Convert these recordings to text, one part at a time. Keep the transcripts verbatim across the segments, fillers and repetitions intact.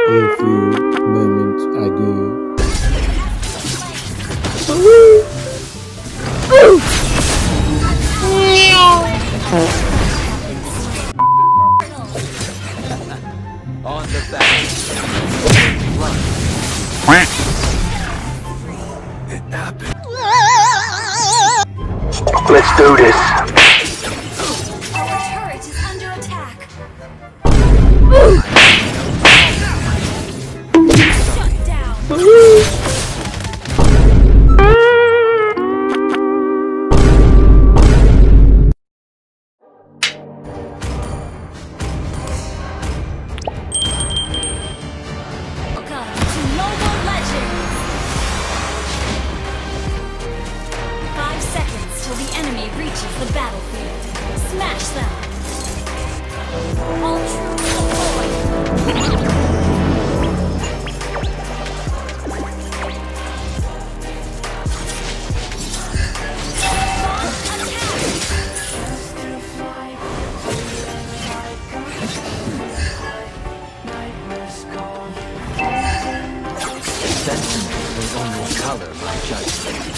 a few moments ago. On the back. It happened. Let's do this. Our turret is under attack. Shut down. Welcome to Mobile Legends. Five seconds till the enemy reaches the battlefield. Smash them. All troops deployed. Sentiment will only color my judgment.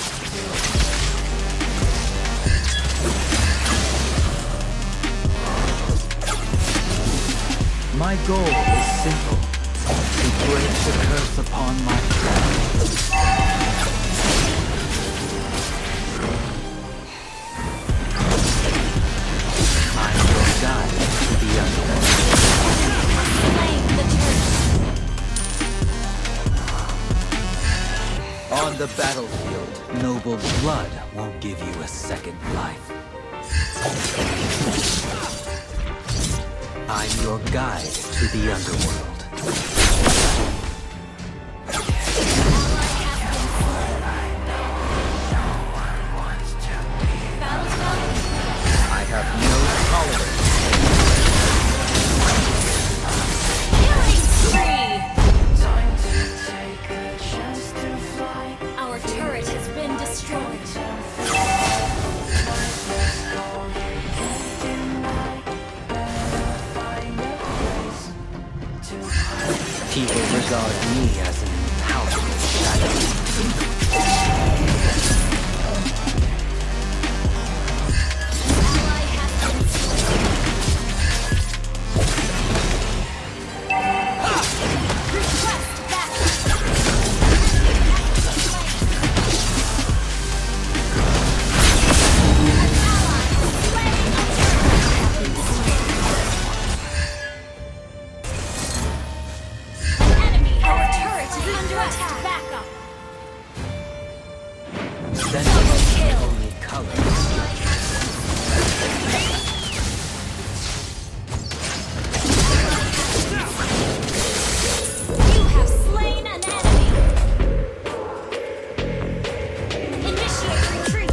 My goal is simple, to break the curse upon my family. I'm your guide to the underworld. Slaying the turret. On the battlefield, noble blood won't give you a second life. I'm your guide to the underworld. I have no tolerance. Killing spree. Our turret has been destroyed. People regard me as an impalpable shadow. Ally has been slain. Request backup. An ally slain a turret. Enemy, our turret is under attack. Backup. Sentiment kill. only colors judgment. You have slain an enemy. Initiate retreat.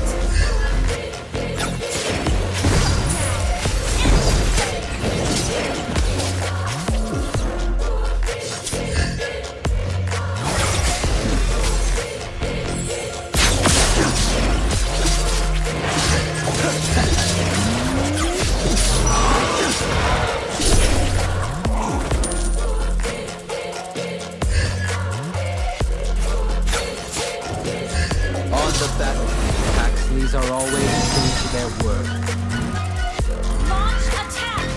On the battlefield, Paxleys are always true to their word. Launch attack.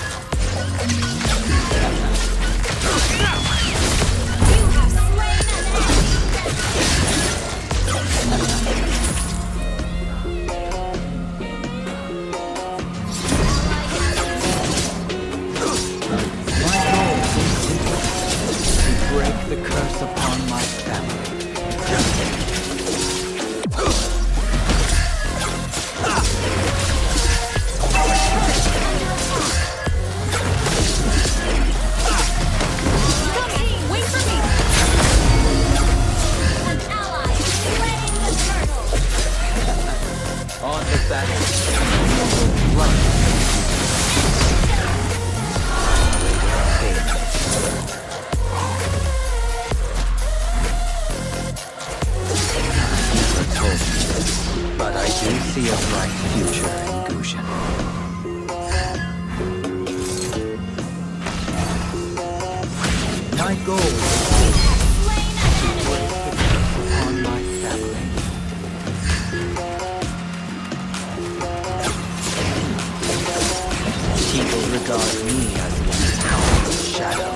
You have slain an My goal is simple, to break the curse upon my family. Come team, wait for me. An ally is slaying the turtle. On the battlefield, blood. Never told me this, but I do see a bright future in Gushin. My goal is Slain an enemy. upon my family. People regard me as the powerful shadow.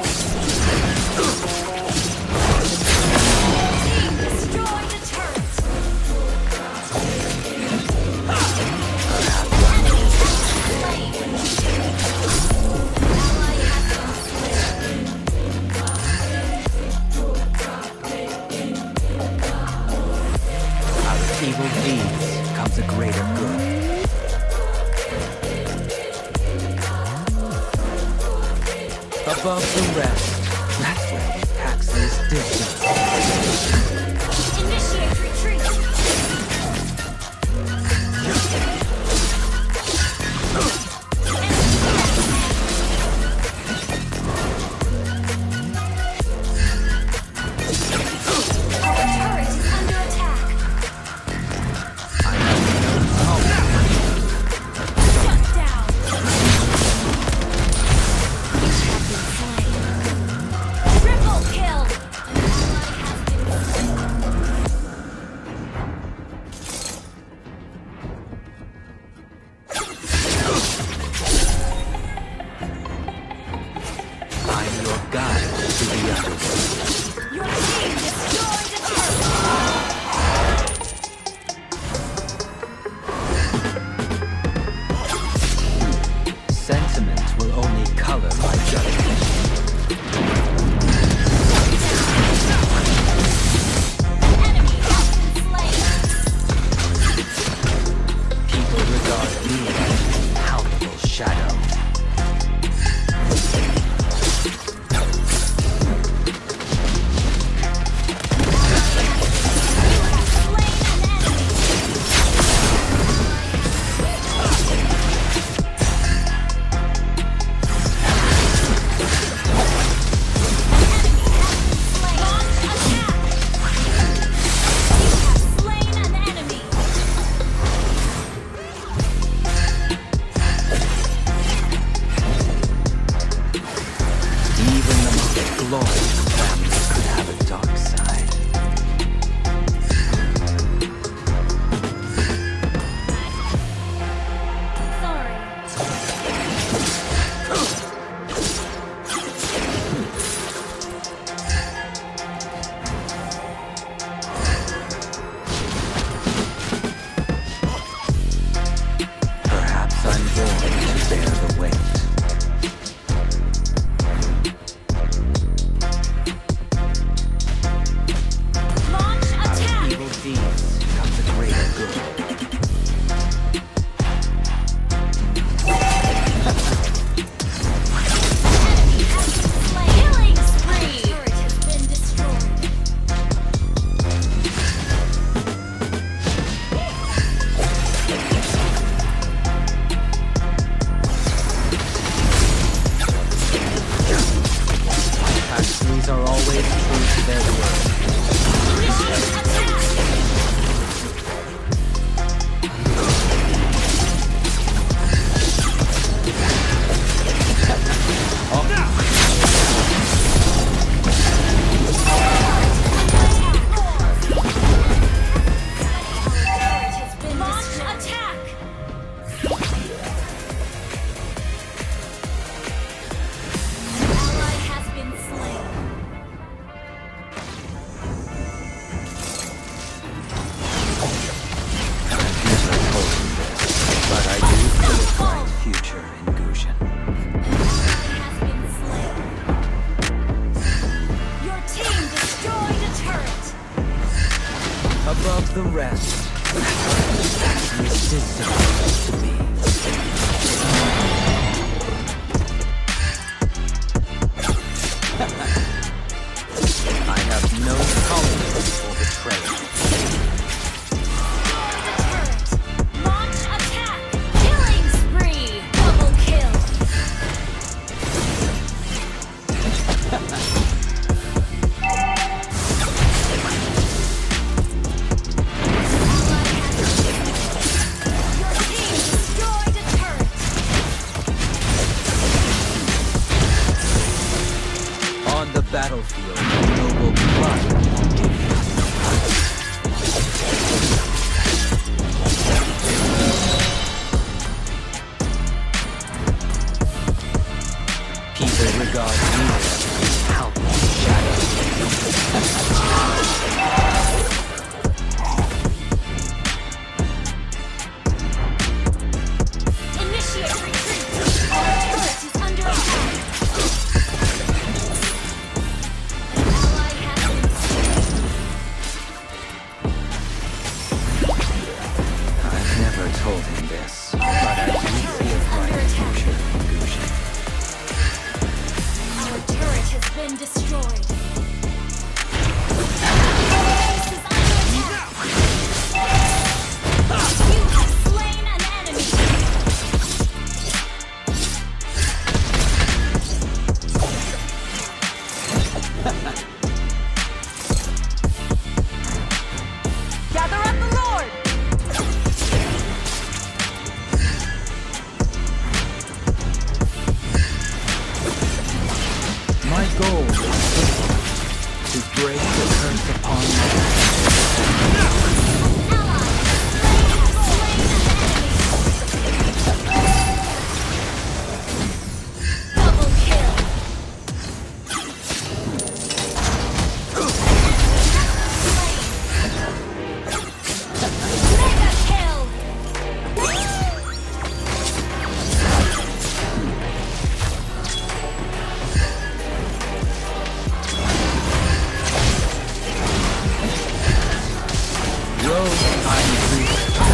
Team destroyed a turret. Enemy slain. Ally has Out of evil deeds comes a greater good. Above the rest, that's where we tax this distance. Initiate retreat. Our turret is under attack. I have no tolerance. Shut down. You have been slain. Triple kill. An ally has been I'm your guide to the underworld. Your team destroyed a turret. Sentiment will only color my judgment. Enemy has been slain. People regard me as a palpable shadow. Even the most glorious family could have a dark side. Perhaps I'm born to bear the weight. Launch Out attack. of evil deeds comes a greater good. Enemy has been slain. Killing spree. Turret has been destroyed. Factories are always true to their word. Launch attack. Turret has been Launch attack. Ally has been slain. Never told you this, but I do see a bright future in Gushan. Ally has been slain. Your team destroyed a turret. Above the rest, this is supposed to be. I have no tolerance for betrayal. Turret. Launch attack. Killing spree. Double kill. On the battlefield, noble blood won't give you. People regard me as a helpless shadow. Initiate retreat! Our turret is under attack! An ally has been slain! I've never told him this, but I do see a bright future for Gusion. Our turret has been destroyed! Base is under attack! You have slain an enemy! Gather up the Lord! My goal is simple, to break the curse upon my Ally has slain an enemy! Double kill! Mega kill! road I agree.